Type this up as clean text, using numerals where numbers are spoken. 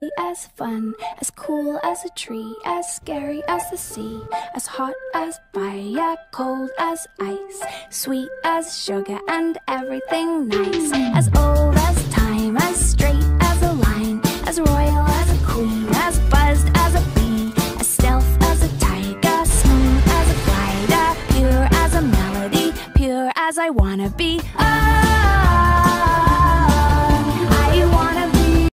As fun, as cool as a tree, as scary as the sea, as hot as fire, cold as ice, sweet as sugar and everything nice, as old as time, as straight as a line, as royal as a queen, as buzzed as a bee, as stealth as a tiger, smooth as a glider, pure as a melody, pure as I wanna be. Oh,